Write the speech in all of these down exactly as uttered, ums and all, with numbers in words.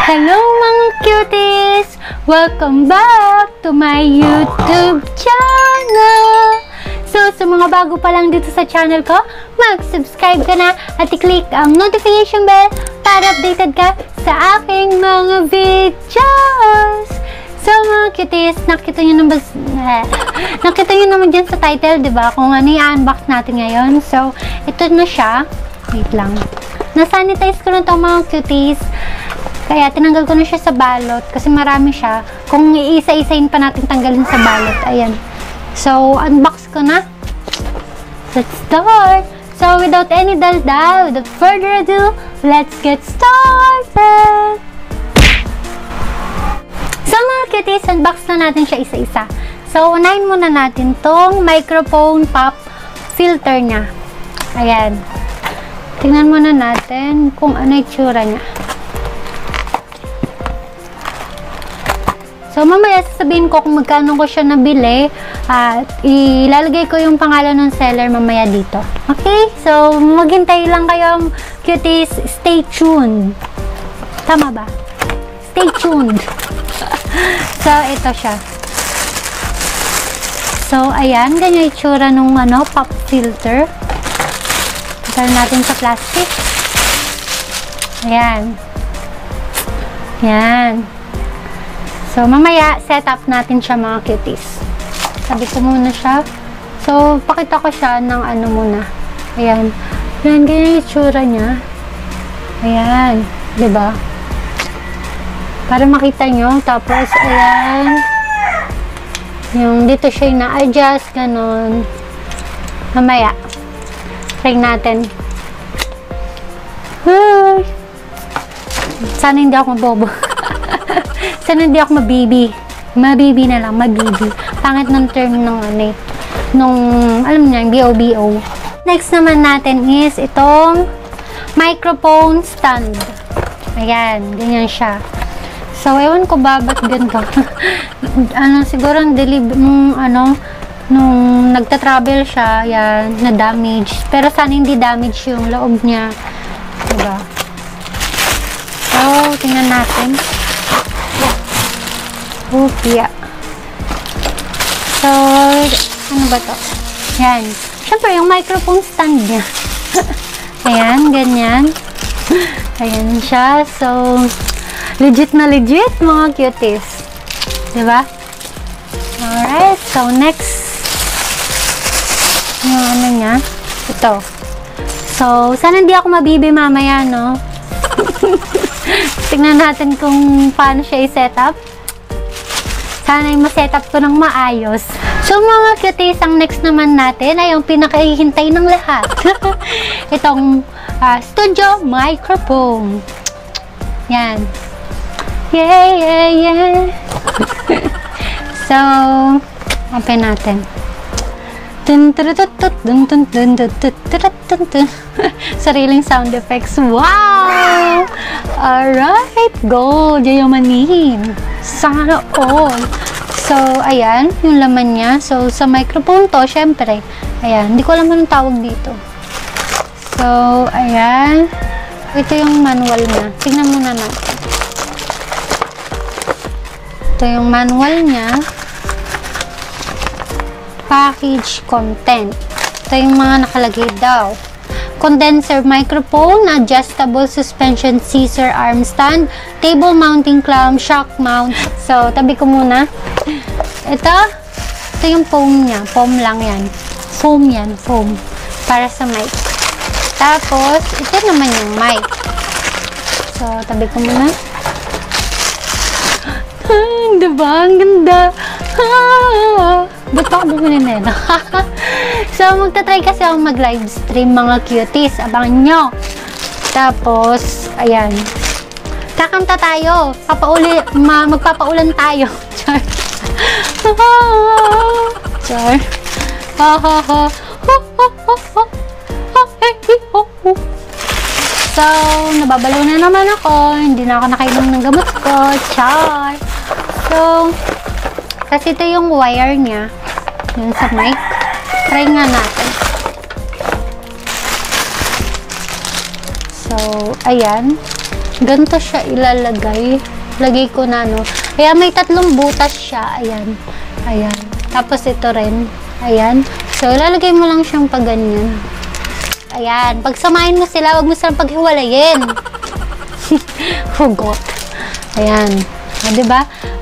Hello mga cuties! Welcome back to my YouTube channel! So, sa mga bago pa lang dito sa channel ko, mag-subscribe ka na at i-click ang notification bell para updated ka sa aking mga videos! So, mga cuties, nakita nyo naman, eh, nakita nyo naman dyan sa title, diba? Kung ano i-unbox natin ngayon. So, ito na siya. Wait lang. Na-sanitize ko na itong mga cuties. Kaya, tinanggal ko na siya sa balot kasi marami siya. Kung iisa-isain pa natin tanggalin sa balot. Ayan. So, unbox ko na. Let's start! So, without any dal-dal, without further ado, let's get started! So, mga cuties, unbox na natin siya isa-isa. So, unahin muna natin tong microphone pop filter niya. Ayan. Tingnan muna natin kung ano yung tsura niya. So, mamaya sasabihin ko kung magkano ko siya nabili at ilalagay ko yung pangalan ng seller mamaya dito. Okay? So, maghintay lang kayo, cuties. Stay tuned. Tama ba? Stay tuned. So, ito siya. So, ayan. Ganyan yung itsura nung ano, pop filter. Pagkaroon natin sa plastic. Ayan. Ayan. So, mamaya, set up natin siya mga cuties. Sabi ko muna siya. So, pakita ko siya ng ano muna. Ayan. Ayan, ganyan yung itsura niya. Ayan. Diba? Para makita nyo. Tapos, ayan. Yung dito siya yung na-adjust. Ganon. Mamaya. Try natin. Hi! Sana hindi ako mabobo. Sana hindi ako mabibi. Mabibi na lang. Mabibi. Pangit ng term ng ano eh. Nung, alam niyo, B O B O. Next naman natin is itong microphone stand. Ayan. Ganyan siya. So, ewan ko ba ba't ganito. ano, siguro ang deliver, nung ano, nung nagta-travel siya, yan, na-damage. Pero sana hindi damage yung loob niya. Diba? So, tingnan natin. Okay. So, ano ba to? Yan. Siyempre, yung microphone stand niya. Ayan, ganyan. Ayan siya. So, legit na legit, mga cuties. Diba? Alright. So, next. Yung ano niya. Ito. So, sana hindi ako mabibi mamaya, no? Tingnan natin kung paano siya i-set up. Sana yung ma-set up ko ng maayos. So, mga cuties, ang next naman natin ay yung pinakahihintay ng lahat. Itong uh, studio microphone. Yan. Yeah, yeah, yeah. So, open natin. Sariling sound effects. Wow! Alright, gold. Yayamanin. Sana all. So, ayan, yung laman niya. So, sa microphone to, syempre. Ayan, hindi ko alam anong tawag dito. So, ayan. Ito yung manual niya. Tingnan muna natin. Ito yung manual niya. Package content. Ito yung mga nakalagay daw. Condenser microphone, adjustable suspension scissor arm stand, table mounting clamp, shock mount. So, tabi ko muna. Ito, ito yung foam niya. Foam lang yan. Foam yan. Foam. Para sa mic. Tapos, ito naman yung mic. So, tabi ko muna. Diba? Ang ganda. Ah, ba't pa ako bumili nila? So, magta-try kasi ako mag-live stream, mga cuties. Abangan nyo. Tapos, ayan. Kakanta tayo. Papauli, ma magpapaulan tayo. Char. Char. Ha ha ha. So, nababalaw na naman ako. Hindi na ako nakainom ng gamot ko. Char. So, kasi ito yung wire niya. Yun sa mic. Try nga natin. So, ayan. ganito siya ilalagay. Lagay ko na, no. Kaya may tatlong butas siya. Ayan. Ayan. Tapos ito rin. Ayan. So, ilalagay mo lang siyang pag ganyan. Ayan. Pagsamahin mo sila, wag mo silang paghiwalayin. Hugot. Ayan. O, diba?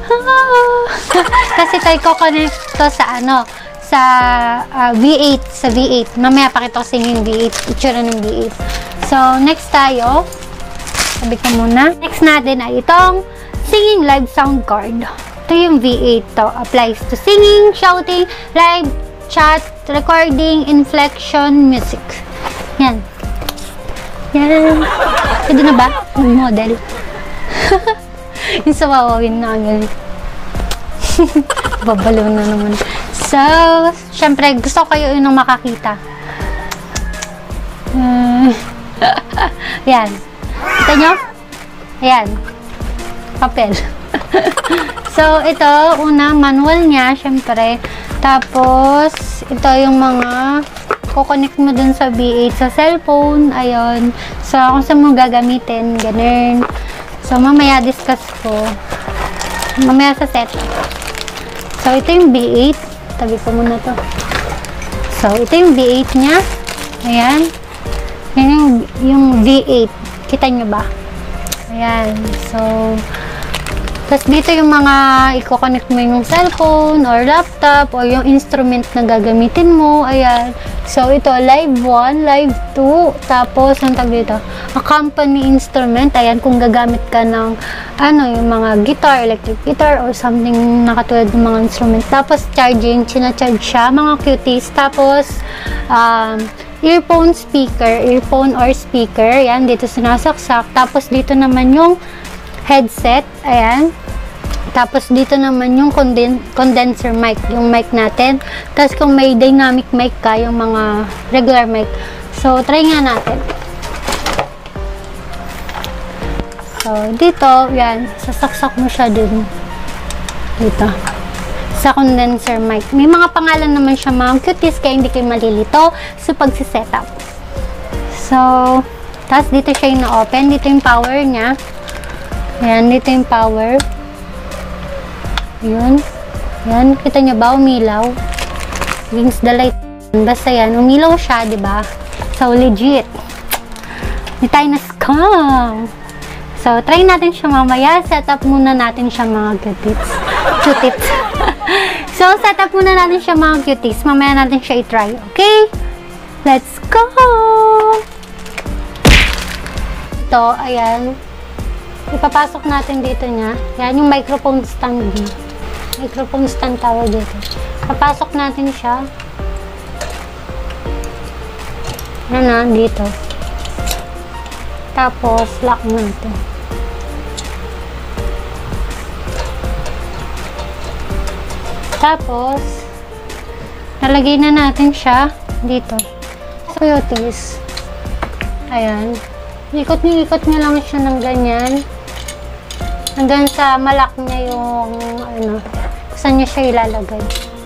Kasi tayo ko-connect to sa ano, sa uh, V eight. Sa V eight. Mamaya pakita ko sa inyo yung V eight. Itsura ng V eight. So, next tayo. Sabi ko muna. Next natin ay itong singing live sound card. Ito yung V eight to. Applies to singing, shouting, live, chat, recording, inflection, music. Yan. Yan. Pwede na ba? Model. Yung sa wawawin namin. Babalaw na naman. So, syempre, gusto ko kayo yung makakita. Hmm. Yan. Kita nyo? Ayan. Papel. So, ito, una, manual niya, syempre. Tapos, ito yung mga kukonect mo dun sa V eight sa cellphone. Ayun. So, kung saan mo gagamitin, ganun. So, mamaya discuss ko. Mamaya sa set. So, ito yung V eight. Tabi ko muna to. So, ito yung V eight niya. Ayan. Yan yung, yung V eight. Kita nyo ba? Ayan. So, tapos dito yung mga i-connect mo yung cellphone or laptop or yung instrument na gagamitin mo. Ayan. So, ito, live one, live two. Tapos, ang tag dito, accompany instrument. Ayan, kung gagamit ka ng, ano, yung mga guitar, electric guitar, or something na katulad ng mga instrument. Tapos, charging, china-charge siya, mga cuties. Tapos, um, earphone speaker, earphone or speaker. Ayan, dito sinasaksak. Tapos, dito naman yung headset, ayan. Tapos, dito naman yung conden condenser mic, yung mic natin. Tapos, kung may dynamic mic ka, yung mga regular mic. So, try nga natin. So, dito, yan, sasaksak mo siya dun. Dito. Sa condenser mic. May mga pangalan naman siya, mga cuties, kaya hindi kayo malilito sa pagsisetup. So, tapos dito siya yung na-open. Dito yung power niya. Ayan, dito yung power. Yun. Yan, kita nyo ba? Umilaw. Wings the light. Basta yan, umilaw siya, diba? So, legit. Hindi tayo na-scam. So, try natin siya mamaya. Set up muna natin siya, mga cuties. Cuties. So, set up muna natin siya, mga cuties. Mamaya natin siya i-try. Okay? Let's go! Ito, ayan. Ipapasok natin dito niya. Yan yung microphone stand. Microphone stand tawag dito. Papasok natin siya. Yan na, dito. Tapos, lock natin. Tapos, nalagay na natin siya dito. So, cuties. Ayan. Ikot niyo, ikot niyo lang siya ng ganyan. Hanggang sa malak niya yung, ano, saan niyo siya ilalagay.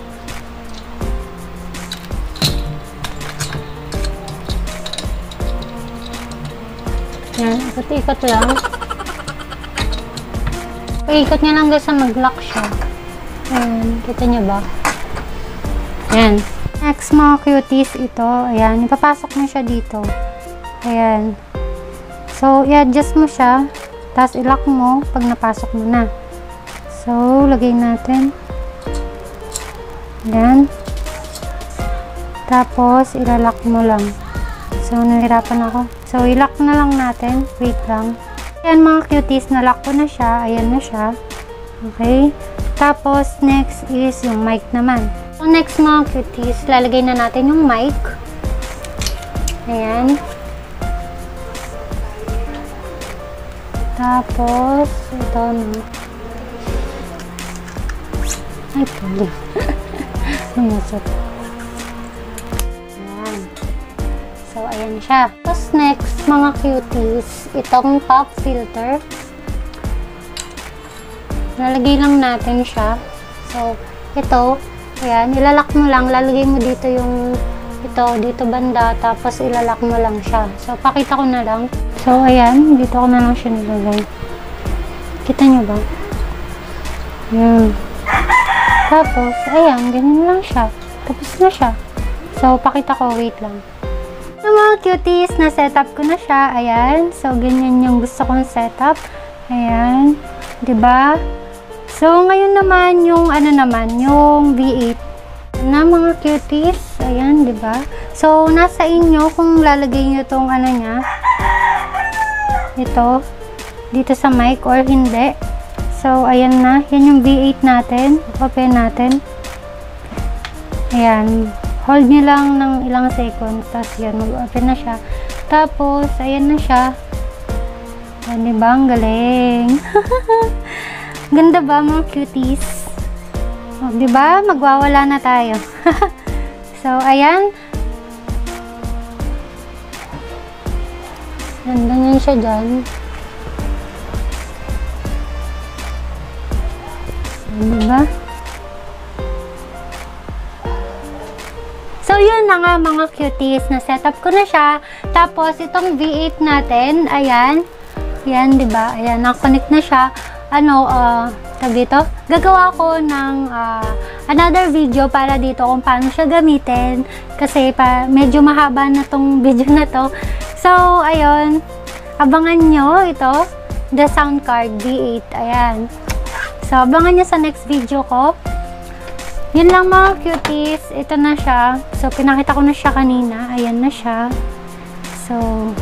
Yan, ikot-ikot lang. Ikot niya lang hanggang sa mag-lock siya. Ayan, kita niyo ba? Ayan. Next, mga cuties, ito. Ayan, ipapasok mo siya dito. Ayan. So, i-adjust mo siya. Tapos, i-lock mo pag napasok mo na. So, lagay natin. Ayan. Tapos, ilalock mo lang. So, nahirapan ako. So, i-lock na lang natin. Wait lang. Ayan, mga cuties, na-lock ko na siya. Ayan na siya. Okay. Tapos, next is yung mic naman. So, next, mga cuties, lalagay na natin yung mic. Ayan. Tapos, ito na. Ay, puli. Lumusot. Ayan. So, ayan siya. Tapos, next, mga cuties, itong pop filter. Lalagay lang natin siya. So, ito, ayan, ilalak mo lang. Lalagay mo dito yung, ito, dito banda. Tapos, ilalak mo lang siya. So, pakita ko na lang. So, ayan. Dito ko na lang siya nilagay. Kita nyo ba? Ayan. Tapos, ayan. Ganyan lang siya. Tapos na siya. So, pakita ko. Wait lang. So, mga cuties, na-setup ko na siya. Ayan. So, ganyan yung gusto kong setup. Ayan. Diba? So, ngayon naman, yung ano naman, yung V eight na mga cuties. Ayan, diba? So, nasa inyo kung lalagay nyo tong ano niya. Ito. Dito sa mic or hindi. So, ayan na. Yan yung V eight natin. Open natin. Ayan. Hold nyo lang ng ilang seconds. Tapos, yan. Mag-open na siya. Tapos, ayan na siya. Ayan, diba? Ang galing. Ganda ba, mga cuties? O, diba? Magwawala na tayo. So, ayan. Ganda niya siya dyan. Diba? So, yun na nga mga cuties. Na-setup ko na siya. Tapos, itong V eight natin, ayan. Ayan, diba? Ayan, na-connect na siya. Ano, uh, tag dito? Gagawa ko ng uh, another video para dito kung paano siya gamitin. Kasi, pa, medyo mahaba na tong video na to. So, ayun. Abangan nyo ito. The sound card V eight. Ayan. So, abangan nyo sa next video ko. Yun lang mga cuties. Ito na siya. So, pinakita ko na siya kanina. Ayan na siya. So,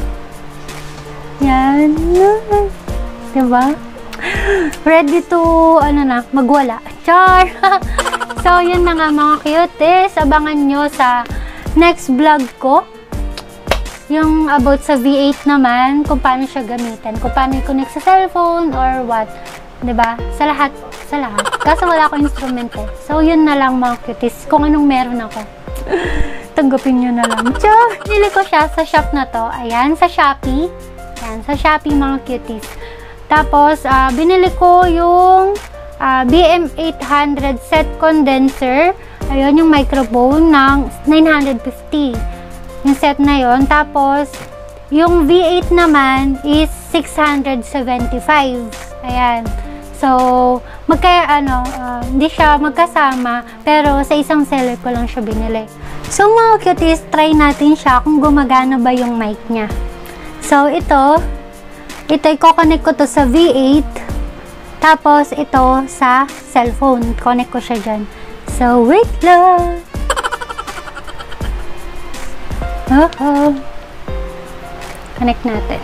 yan. Diba? Ready to, ano na, magwala. Char! So, yun na nga mga cuties. Abangan nyo sa next vlog ko. Yung about sa V eight naman, kung paano siya gamitin. Kung paano i-connect sa cellphone or what. Diba? Sa lahat. Sa lahat. Kaso wala akong instrument eh. So, yun na lang mga cuties. Kung anong meron ako. Tanggapin nyo na lang. So, nili ko siya sa shop na to. Ayan, sa Shopee. Ayan, sa Shopee mga cuties. Tapos, uh, binili ko yung uh, B M eight hundred set condenser. Ayun, yung microphone ng nine fifty. Yung set na yon. Tapos, yung V eight naman is six seventy-five. Ayan. So, magka, ano, uh, hindi siya magkasama, pero sa isang seller ko lang siya binili. So, mga cuties, try natin siya kung gumagana ba yung mic niya. So, ito, ito, i-connect ko to sa V eight, tapos ito sa cellphone. Connect ko siya dyan. So, wait lang. Uh-oh. Connect natin.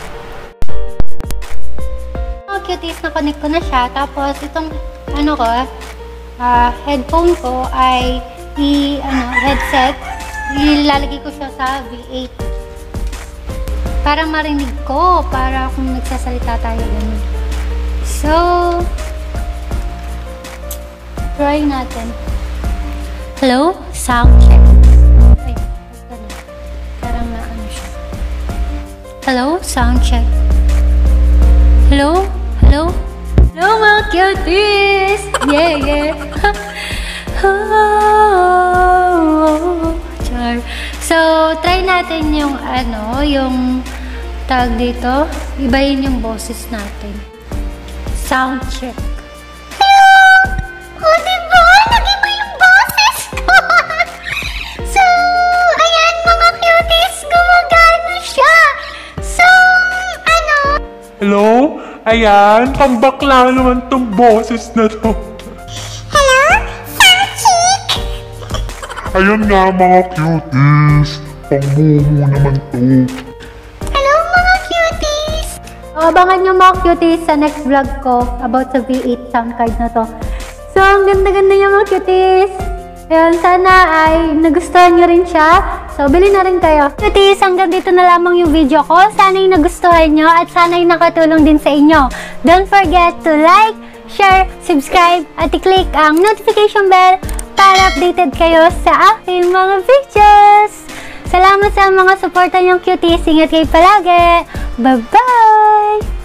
Cuties, na-connect ko na siya. Tapos, itong, ano ko, uh, headphone ko ay, i, ano, headset. Ilalagay ko siya sa V eight. Para marinig ko. Para kung nagsasalita tayo ganun. So, try natin. Hello? Sound check. Ay, ganun. Parang na, ano siya. Hello? Sound check. Hello? Hello? Hello mga cuties! Yeah, yeah! Char. So, try natin yung ano, yung tag dito. Ibahin yung boses natin. Sound check. Hello! O, diba? Nag-iba yung boses ko! So, ayan mga cuties, gumagana siya! So, ano? Hello? Ayan, pambakla naman tong boses na to. Hello? Sound check! Ayan nga mga cuties, pangmumu naman to. Hello mga cuties! Abangan nyo mga cuties sa next vlog ko about sa V eight sound card na to. So, ang ganda-ganda niya mga cuties! Ayan, sana ay nagustuhan nyo rin siya. So, bili na rin kayo. Cuties, hanggang dito na lamang yung video ko. Sana'y nagustuhan nyo at sana'y nakatulong din sa inyo. Don't forget to like, share, subscribe, at i-click ang notification bell para updated kayo sa aking mga videos. Salamat sa mga suporta nyong cuties. Ingat kayo palagi. Bye-bye!